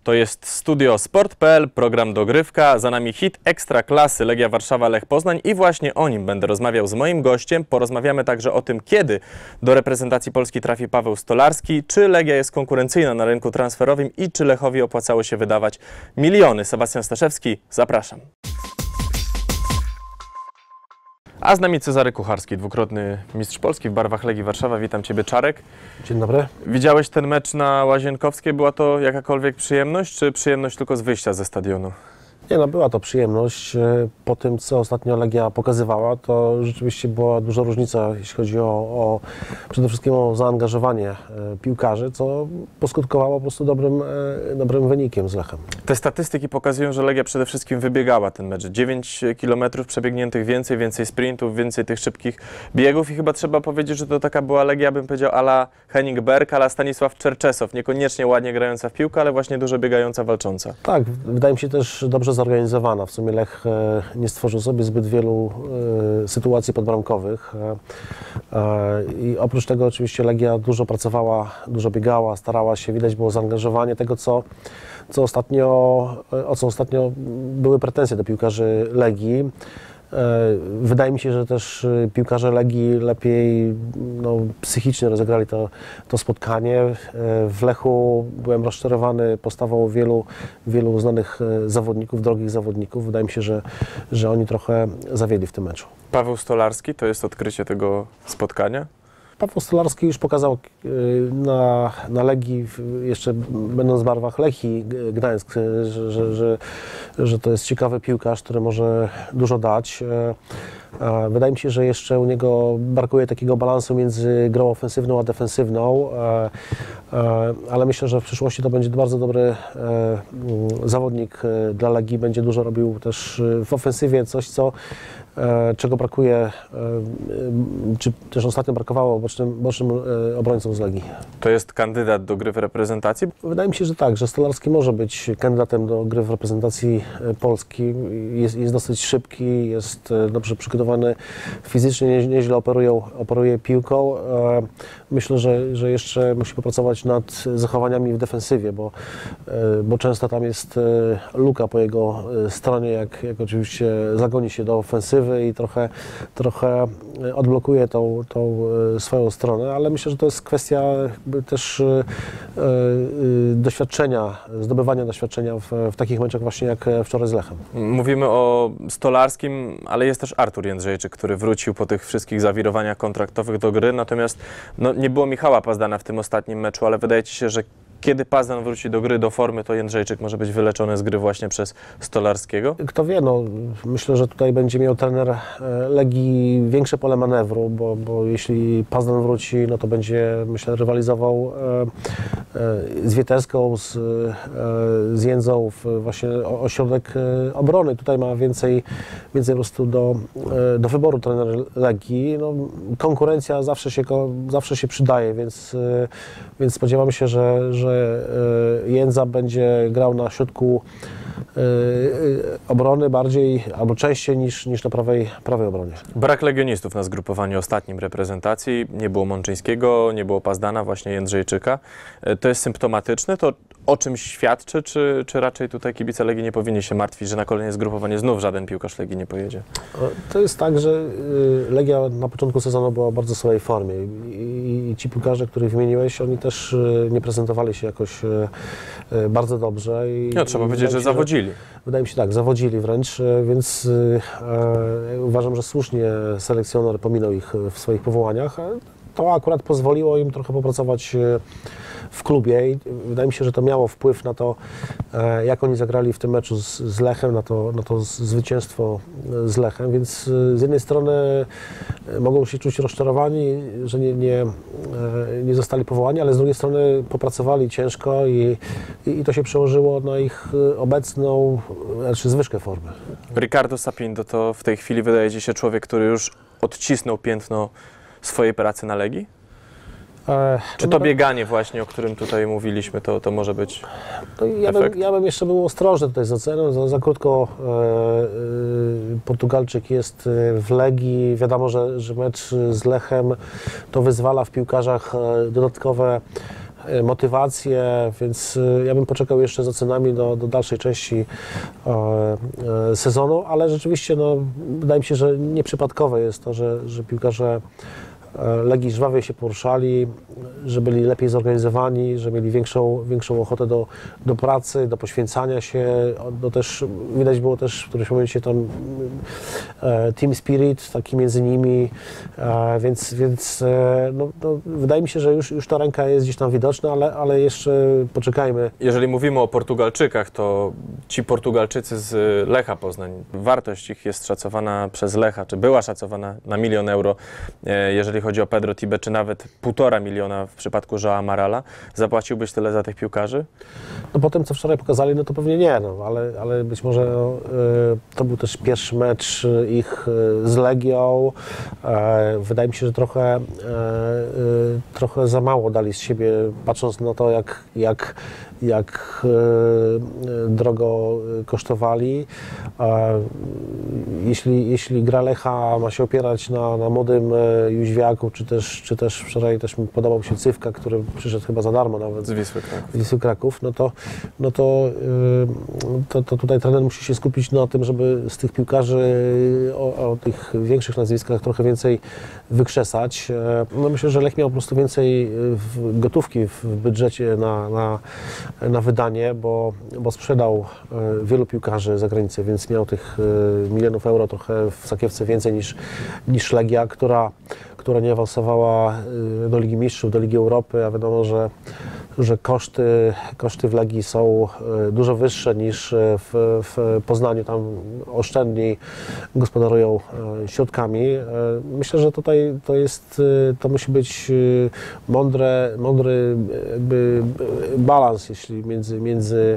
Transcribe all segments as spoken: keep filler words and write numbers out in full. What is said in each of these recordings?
To jest Studio Sport kropka p l, program Dogrywka, za nami hit Ekstraklasy Legia Warszawa Lech Poznań i właśnie o nim będę rozmawiał z moim gościem. Porozmawiamy także o tym, kiedy do reprezentacji Polski trafi Paweł Stolarski, czy Legia jest konkurencyjna na rynku transferowym i czy Lechowi opłacało się wydawać miliony. Sebastian Staszewski, zapraszam. A z nami Cezary Kucharski, dwukrotny mistrz Polski w barwach Legii Warszawa. Witam Ciebie, Czarek. Dzień dobry. Widziałeś ten mecz na Łazienkowskiej? Była to jakakolwiek przyjemność, czy przyjemność tylko z wyjścia ze stadionu? Nie no, była to przyjemność. Po tym, co ostatnio Legia pokazywała, to rzeczywiście była duża różnica, jeśli chodzi o, o przede wszystkim o zaangażowanie e, piłkarzy, co poskutkowało po prostu dobrym, e, dobrym wynikiem z Lechem. Te statystyki pokazują, że Legia przede wszystkim wybiegała ten mecz. dziewięć kilometrów przebiegniętych więcej, więcej sprintów, więcej tych szybkich biegów i chyba trzeba powiedzieć, że to taka była Legia, bym powiedział, a la Henning Berg, a la Stanisław Czerczesow. Niekoniecznie ładnie grająca w piłkę, ale właśnie dużo biegająca, walcząca. Tak, wydaje mi się też dobrze zorganizowana. W sumie Lech e, nie stworzył sobie zbyt wielu e, sytuacji podbramkowych e, e, i oprócz tego oczywiście Legia dużo pracowała, dużo biegała, starała się, widać było zaangażowanie tego, co, co ostatnio, o co ostatnio były pretensje do piłkarzy Legii. Wydaje mi się, że też piłkarze Legii lepiej no, psychicznie rozegrali to, to spotkanie. W Lechu byłem rozczarowany postawą wielu, wielu znanych zawodników, drogich zawodników. Wydaje mi się, że, że oni trochę zawiedli w tym meczu. Paweł Stolarski to jest odkrycie tego spotkania? Paweł Stolarski już pokazał na, na Legii, jeszcze będąc w barwach Lechii Gdańsk, że, że, że, że to jest ciekawy piłkarz, który może dużo dać. Wydaje mi się, że jeszcze u niego brakuje takiego balansu między grą ofensywną a defensywną, ale myślę, że w przyszłości to będzie bardzo dobry zawodnik dla Legii. Będzie dużo robił też w ofensywie, coś co czego brakuje, czy też ostatnio brakowało bocznym, bocznym obrońcom z Legii. To jest kandydat do gry w reprezentacji? Wydaje mi się, że tak, że Stolarski może być kandydatem do gry w reprezentacji Polski. Jest, jest dosyć szybki, jest dobrze przygotowany fizycznie, nie, nieźle operuje, operuje piłką. Myślę, że, że jeszcze musi popracować nad zachowaniami w defensywie, bo, bo często tam jest luka po jego stronie, jak, jak oczywiście zagoni się do ofensywy i trochę, trochę odblokuje tą, tą swoją stronę, ale myślę, że to jest kwestia też doświadczenia, zdobywania doświadczenia w, w takich meczach właśnie jak wczoraj z Lechem. Mówimy o Stolarskim, ale jest też Artur Jędrzejczyk, który wrócił po tych wszystkich zawirowaniach kontraktowych do gry, natomiast no, nie było Michała Pazdana w tym ostatnim meczu, ale wydaje Ci się, że kiedy Pazdan wróci do gry, do formy, to Jędrzejczyk może być wyleczony z gry właśnie przez Stolarskiego? Kto wie, no myślę, że tutaj będzie miał trener Legii większe pole manewru, bo, bo jeśli Pazdan wróci, no to będzie, myślę, rywalizował e, e, z Wieterską, z, e, z Jędzą w właśnie o, o środek e, obrony. Tutaj ma więcej, więcej po prostu do, e, do wyboru trener Legii. No, konkurencja zawsze się, zawsze się przydaje, więc, e, więc spodziewam się, że, że Jędza będzie grał na środku obrony bardziej albo częściej niż, niż na prawej, prawej obronie. Brak legionistów na zgrupowaniu ostatnim reprezentacji. Nie było Mączyńskiego, nie było Pazdana, właśnie Jędrzejczyka. To jest symptomatyczne? To o czymś świadczy, czy, czy raczej tutaj kibice Legii nie powinni się martwić, że na kolejne zgrupowanie znów żaden piłkarz Legii nie pojedzie? To jest tak, że Legia na początku sezonu była w bardzo słabej formie i, i ci piłkarze, których wymieniłeś, oni też nie prezentowali się jakoś bardzo dobrze. I, no, trzeba powiedzieć, że zawodzili. Wydaje mi się tak, zawodzili wręcz, więc e, uważam, że słusznie selekcjoner pominął ich w swoich powołaniach. To akurat pozwoliło im trochę popracować w klubie i wydaje mi się, że to miało wpływ na to, jak oni zagrali w tym meczu z, z Lechem, na to, na to zwycięstwo z Lechem, więc z jednej strony mogą się czuć rozczarowani, że nie, nie, nie zostali powołani, ale z drugiej strony popracowali ciężko i, i, i to się przełożyło na ich obecną, znaczy zwyżkę formy. Ricardo Sapinto to w tej chwili wydaje Ci się człowiek, który już odcisnął piętno swojej pracy na Legii? E, Czy to bieganie właśnie, o którym tutaj mówiliśmy, to, to może być to ja, bym, ja bym jeszcze był ostrożny tutaj z oceną. Za, za krótko e, e, Portugalczyk jest w Legii. Wiadomo, że, że mecz z Lechem to wyzwala w piłkarzach dodatkowe e, motywację, więc e, ja bym poczekał jeszcze z ocenami do, do dalszej części e, e, sezonu, ale rzeczywiście no, wydaje mi się, że nieprzypadkowe jest to, że, że piłkarze Legii żwawiej się poruszali, że byli lepiej zorganizowani, że mieli większą, większą ochotę do, do pracy, do poświęcania się. No też, widać było też w którymś momencie tam e, team spirit taki między nimi, e, więc, więc e, no, no, wydaje mi się, że już, już ta ręka jest gdzieś tam widoczna, ale, ale jeszcze poczekajmy. Jeżeli mówimy o Portugalczykach, to ci Portugalczycy z Lecha Poznań, wartość ich jest szacowana przez Lecha, czy była szacowana na milion euro, e, jeżeli chodzi o Pedro Tibe, czy nawet półtora miliona w przypadku João Amarala. Zapłaciłbyś tyle za tych piłkarzy? No po tym, co wczoraj pokazali, no to pewnie nie, no, ale, ale być może no, y, to był też pierwszy mecz ich y, z Legią. E, wydaje mi się, że trochę, e, y, trochę za mało dali z siebie, patrząc na to, jak, jak, jak y, drogo kosztowali. E, jeśli, jeśli gra Lecha ma się opierać na, na młodym Jóźwiaku, czy też, czy też wczoraj też mi podobał się Cywka, który przyszedł chyba za darmo nawet z Wisły Kraków, z Wisły Kraków, no to, no to, yy, to, to tutaj trener musi się skupić na tym, żeby z tych piłkarzy o, o tych większych nazwiskach trochę więcej wykrzesać. No myślę, że Lech miał po prostu więcej gotówki w budżecie na, na, na wydanie, bo, bo sprzedał wielu piłkarzy za granicę, więc miał tych milionów euro trochę w sakiewce więcej niż, niż Legia, która, która nie awansowała do Ligi Mistrzów, do Ligi Europy, a wiadomo, że że koszty, koszty w Legii są dużo wyższe niż w, w Poznaniu, tam oszczędniej gospodarują środkami. Myślę, że tutaj to jest, to musi być mądre, mądry jakby balans, jeśli między, między,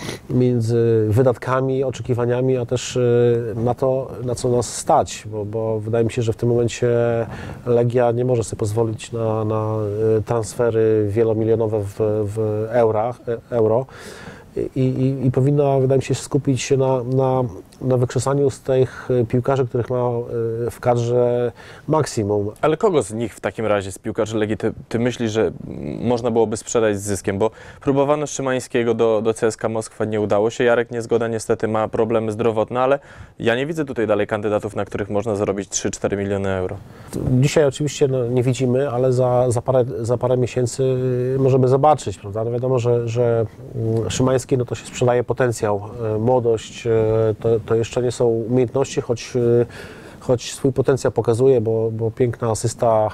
między wydatkami, oczekiwaniami, a też na to, na co nas stać, bo, bo wydaje mi się, że w tym momencie Legia nie może sobie pozwolić na, na transfery wielomilionowe w w eurach, euro i, i, i powinna, wydaje mi się, skupić się na, na, na wykrzesaniu z tych piłkarzy, których ma w kadrze maksimum. Ale kogo z nich w takim razie, z piłkarzy Legii, ty, ty myślisz, że można byłoby sprzedać z zyskiem? Bo próbowano Szymańskiego do, do C S K A Moskwa, nie udało się. Jarek Niezgoda niestety ma problemy zdrowotne, ale ja nie widzę tutaj dalej kandydatów, na których można zarobić trzy cztery miliony euro. Dzisiaj oczywiście no, nie widzimy, ale za, za, parę, za parę miesięcy możemy zobaczyć, prawda? No wiadomo, że, że Szymański no to się sprzedaje potencjał, młodość, to, to jeszcze nie są umiejętności, choć, choć swój potencjał pokazuje, bo, bo piękna asysta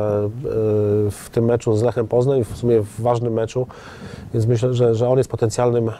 w tym meczu z Lechem Poznań, w sumie w ważnym meczu, więc myślę, że, że on jest potencjalnym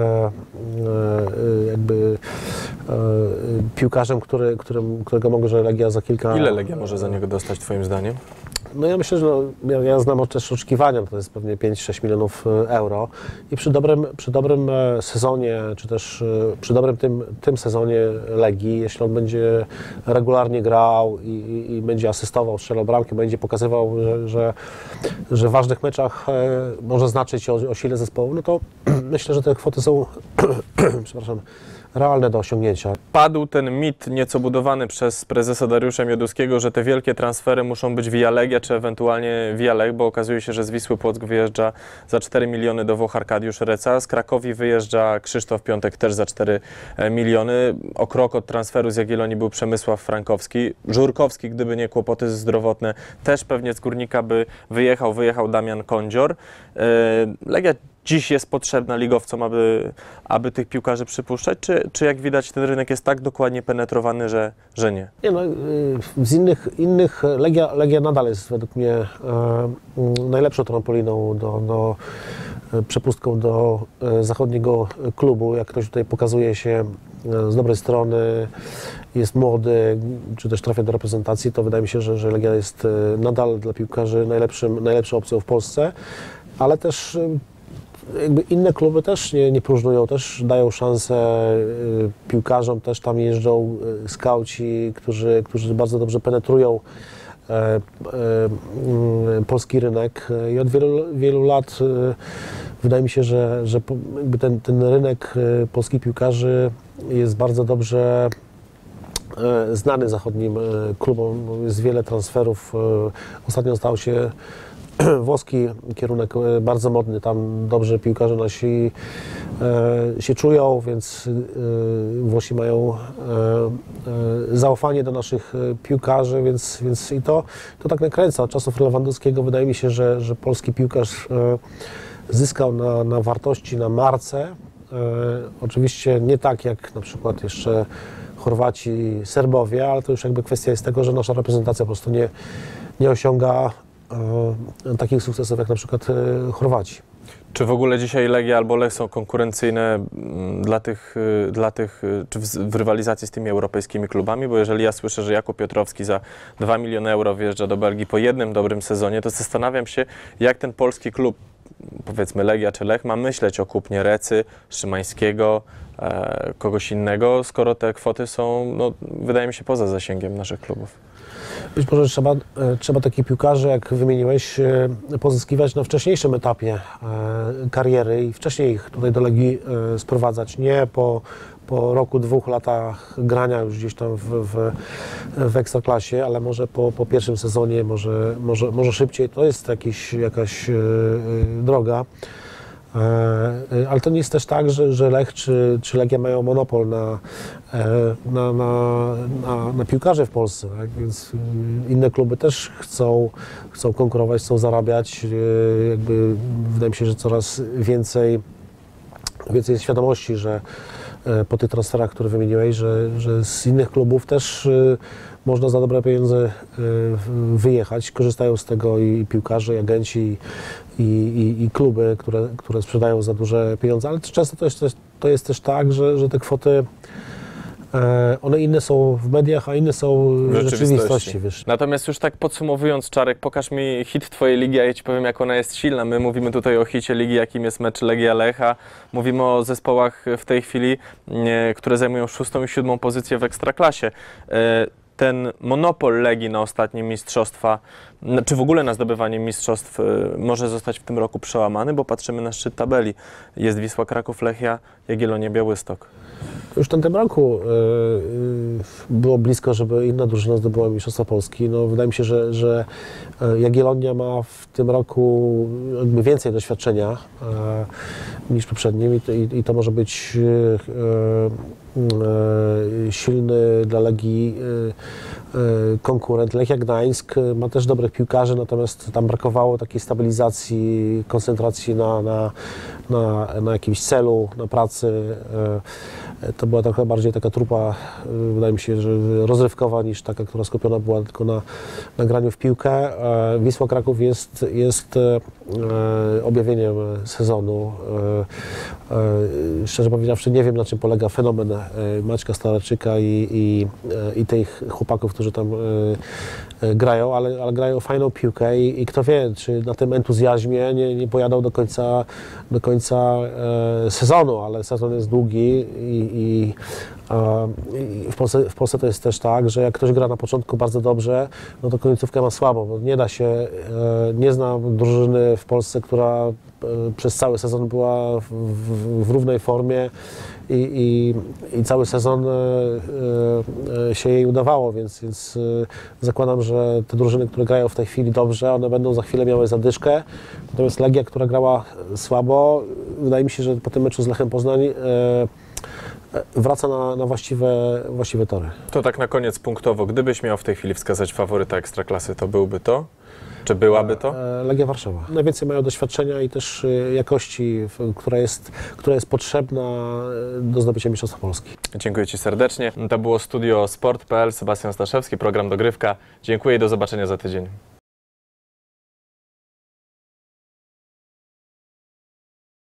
jakby piłkarzem, który, którym, którego może Legia za kilka... Ile Legia może za niego dostać twoim zdaniem? No ja myślę, że no, ja, ja znam też oczekiwania, to jest pewnie pięć sześć milionów euro i przy dobrym, przy dobrym sezonie, czy też przy dobrym tym, tym sezonie Legii, jeśli on będzie regularnie grał i, i, i będzie asystował, strzelał bramki, będzie pokazywał, że, że, że w ważnych meczach może znaczyć o, o sile zespołu, no to myślę, że te kwoty są przepraszam, realne do osiągnięcia. Padł ten mit nieco budowany przez prezesa Dariusza Mioduskiego, że te wielkie transfery muszą być via Legia, czy ewentualnie via Lech, bo okazuje się, że z Wisły Płock wyjeżdża za cztery miliony do Włoch Arkadiusz Reca, z Krakowi wyjeżdża Krzysztof Piątek też za cztery miliony. O krok od transferu z Jagiellonii był Przemysław Frankowski. Żurkowski, gdyby nie kłopoty zdrowotne, też pewnie z Górnika by wyjechał, wyjechał Damian Kondzior. Legia dziś jest potrzebna ligowcom, aby, aby tych piłkarzy przypuszczać, czy, czy jak widać ten rynek jest tak dokładnie penetrowany, że, że nie? Nie no, z innych, innych Legia, Legia nadal jest według mnie e, najlepszą trampoliną do, do przepustką do zachodniego klubu. Jak ktoś tutaj pokazuje się z dobrej strony, jest młody, czy też trafia do reprezentacji, to wydaje mi się, że, że Legia jest nadal dla piłkarzy najlepszym, najlepszą opcją w Polsce, ale też jakby inne kluby też nie, nie próżnują, też dają szansę y, piłkarzom, też tam jeżdżą y, skauci, którzy, którzy bardzo dobrze penetrują y, y, y, polski rynek i od wielu, wielu lat y, wydaje mi się, że, że jakby ten, ten rynek y, polskich piłkarzy jest bardzo dobrze znany zachodnim klubom. Jest wiele transferów. Ostatnio stało się włoski kierunek e, bardzo modny, tam dobrze piłkarze nasi e, się czują, więc e, Włosi mają e, e, zaufanie do naszych e, piłkarzy, więc, więc i to, to tak nakręca. Od czasów Lewandowskiego wydaje mi się, że, że polski piłkarz e, zyskał na, na wartości, na marce. E, oczywiście nie tak jak na przykład jeszcze Chorwaci, Serbowie, ale to już jakby kwestia jest tego, że nasza reprezentacja po prostu nie, nie osiąga e, takich sukcesów jak na przykład e, Chorwaci. Czy w ogóle dzisiaj Legia albo Lech są konkurencyjne mm, dla tych, y, dla tych y, czy w, w rywalizacji z tymi europejskimi klubami? Bo jeżeli ja słyszę, że Jakub Piotrowski za dwa miliony euro wjeżdża do Belgii po jednym dobrym sezonie, to zastanawiam się, jak ten polski klub, powiedzmy Legia czy Lech, ma myśleć o kupnie Recy, Szymańskiego, e, kogoś innego, skoro te kwoty są, no, wydaje mi się, poza zasięgiem naszych klubów. Być może trzeba, e, trzeba takich piłkarzy, jak wymieniłeś, e, pozyskiwać na wcześniejszym etapie e, kariery i wcześniej ich tutaj do Legii e, sprowadzać, nie po, po roku, dwóch latach grania już gdzieś tam w, w, w Ekstraklasie, ale może po, po pierwszym sezonie, może, może, może szybciej. To jest jakiś, jakaś e, droga. E, ale to nie jest też tak, że, że Lech czy, czy Legia mają monopol na, e, na, na, na, na piłkarzy w Polsce, tak? Więc inne kluby też chcą, chcą konkurować, chcą zarabiać. E, jakby wydaje mi się, że coraz więcej, więcej jest świadomości, że e, po tych transferach, które wymieniłeś, że, że z innych klubów też e, można za dobre pieniądze e, wyjechać. Korzystają z tego i piłkarze, i agenci, i, i, i kluby, które, które sprzedają za duże pieniądze, ale często to jest, to jest też tak, że, że te kwoty, e, one inne są w mediach, a inne są w rzeczywistości. rzeczywistości wiesz. Natomiast już tak podsumowując, Czarek, pokaż mi hit twojej ligi, a ja ci powiem, jak ona jest silna. My mówimy tutaj o hicie ligi, jakim jest mecz Legia Lecha. Mówimy o zespołach w tej chwili, e, które zajmują szóstą i siódmą pozycję w Ekstraklasie. E, ten monopol Legii na ostatnie mistrzostwa, czy w ogóle na zdobywanie mistrzostw może zostać w tym roku przełamany, bo patrzymy na szczyt tabeli. Jest Wisła Kraków, Lechia, Jagiellonia, Białystok. Już w tym roku yy, było blisko, żeby inna drużyna zdobyła Mistrzostwa Polski. No, wydaje mi się, że, że Jagiellonia ma w tym roku jakby więcej doświadczenia yy, niż poprzednim i to, i, i to może być yy, yy, silny dla Legii yy, yy, konkurent. Lechia Gdańsk ma też dobrych piłkarzy, natomiast tam brakowało takiej stabilizacji, koncentracji na, na, na, na jakimś celu, na pracy. Yy, To była trochę bardziej taka trupa, wydaje mi się, że rozrywkowa niż taka, która skupiona była tylko na, na graniu w piłkę. Wisła Kraków jest, jest objawieniem sezonu. Szczerze powiedziawszy, nie wiem, na czym polega fenomen Maćka Stalarczyka i, i, i tych chłopaków, którzy tam grają, ale, ale grają fajną piłkę i, i kto wie, czy na tym entuzjazmie nie, nie pojadą do końca, do końca sezonu, ale sezon jest długi i, i, i w, Polsce, w Polsce to jest też tak, że jak ktoś gra na początku bardzo dobrze, no to końcówkę ma słabo, bo nie da się, nie znam drużyny w Polsce, która przez cały sezon była w, w, w równej formie i, i, i cały sezon się jej udawało, więc, więc zakładam, że te drużyny, które grają w tej chwili dobrze, one będą za chwilę miały zadyszkę, natomiast Legia, która grała słabo, wydaje mi się, że po tym meczu z Lechem Poznań wraca na, na właściwe, właściwe tory. To tak na koniec punktowo, gdybyś miał w tej chwili wskazać faworyta Ekstraklasy, to byłby to? Czy byłaby to? Legia Warszawa. Najwięcej mają doświadczenia i też jakości, która jest, która jest potrzebna do zdobycia Mistrzostwa Polski. Dziękuję Ci serdecznie. To było Studio Sport kropka p l, Sebastian Staszewski, program Dogrywka. Dziękuję i do zobaczenia za tydzień.